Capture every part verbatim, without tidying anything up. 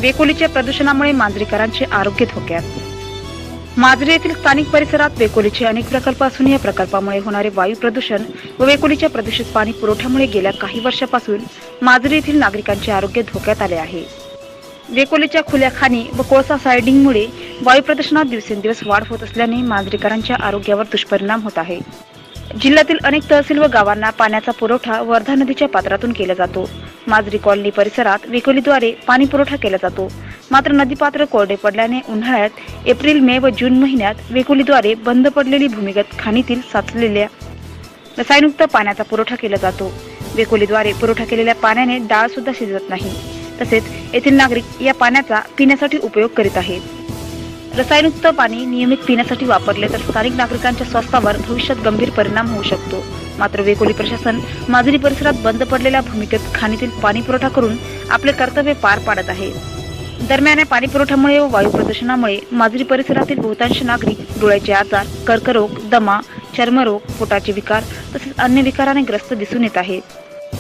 वेकोलीच्या प्रदूषणामुळे मांजरीकरांचे आरोग्य धोक्यात। माजरी येथील स्थानिक परिसरात वेकोलीचे अनेक प्रकल्प असून या प्रकल्पामुळे होणारे वायू प्रदूषण व वेकोलीच्या प्रदूषित पाणी पुरवठ्यामुळे गेल्या काही वर्षापासून माजरी येथील नागरिकांचे आरोग्य धोक्यात आले आहे। वेकोलीच्या खुल्या खाणी व कोळसा सायडिंगमुळे वायू प्रदूषणात दिवसेंदिवस वाढ होत असल्याने मांजरीकरांच्या आरोग्यावर दुष्परिणाम होत आहे। जिल्ह्यातील अनेक तहसील व गावांना पाण्याचा पुरवठा वर्धा नदीच्या पात्रातून केला जातो। माजरी कॉलनी परिसरात वेकोलीद्वारे पाणी पुरवठा केला जातो, मात्र नदीपात्र कोरडे पडल्याने उन्हाळ्यात एप्रिल मे व जून महिन्यात वेकोलीद्वारे बंद पडलेली भूमिगत खाणीतील साचलेल्या रसायनयुक्त पाण्याचा पुरवठा केला जातो। वेकोलीद्वारे पुरवठा केलेल्या पाण्याने डाळ सुद्धा शिजत नाही, तसेच येथील नागरिक या पाण्याचा पिण्यासाठी उपयोग करीत आहेत। रसायनयुक्त पाणी नियमित पिण्यासाठी वापरले तर स्थानिक नागरिकांच्या स्वास्थ्यावर भविष्यात गंभीर परिणाम होऊ शकतो। मात्र वेकोली प्रशासन माजरी परिसरात बंद पडलेल्या भूमिगत खाणीतील पाणी पुरवठा करून आपले कर्तव्य पार पाडत आहे। दरम्यान या पाणी पुरवठ्यामुळे व वायू प्रदूषणामुळे माजरी परिसरातील बहुतांश नागरिक डोळ्याचे आजार, कर्करोग, दमा, चर्मरोग, पोटाचे विकार तसेच अन्य विकाराने ग्रस्त दिसून येत आहेत।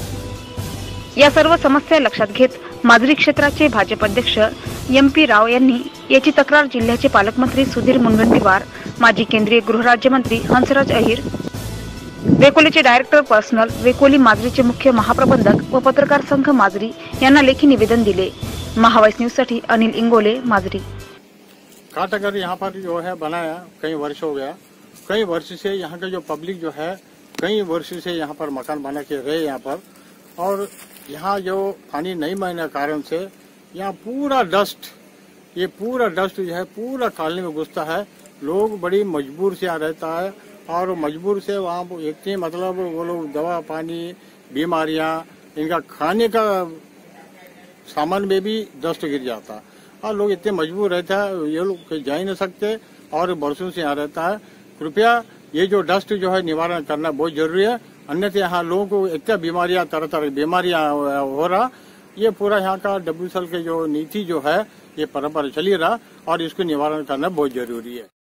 या सर्व समस्या लक्षात घेत माजरी क्षेत्राचे भाजप अध्यक्ष एम पी राव यांनी याची तक्रार जिल्ह्याचे पालकमंत्री सुधीर मुनगंटीवार, माजी केंद्रीय गृहराज्यमंत्री हंसराज अहिर, वेकोलीचे डायरेक्टर पर्सनल, वेकोली माजरीचे मुख्य महाप्रबंधक व पत्रकार संघ माजरी यांना लेखी निवेदन दिले। महावॉइस न्यूज साठी अनिल इंगोले, माजरी। काटागर यहाँ पर जो है बनाया कई वर्ष हो गया। कई वर्ष से यहाँ का जो पब्लिक जो है कई वर्ष से यहाँ पर मकान बना के रहे यहाँ पर, और यहाँ जो पानी नहीं मिलने के कारण से यहाँ पूरा डस्ट, ये पूरा डस्ट जो है पूरा कॉलोनी में घुसता है। लोग बड़ी मजबूर से यहाँ रहता है और मजबूर से वहाँ इतनी मतलब वो लोग दवा पानी, बीमारियाँ, इनका खाने का सामान में भी डस्ट गिर जाता है और लोग इतने मजबूर रहता है, ये लोग कहीं जा ही नहीं सकते और बरसों से यहाँ रहता है। कृपया ये जो डस्ट जो है निवारण करना बहुत जरूरी है, अन्यथा यहाँ लोगों को इतना बीमारियां तरह तरह की बीमारियां हो रहा। ये पूरा यहाँ का डब्ल्यू सी एल के जो नीति जो है ये परंपरा चली रहा और इसको निवारण करना बहुत जरूरी है।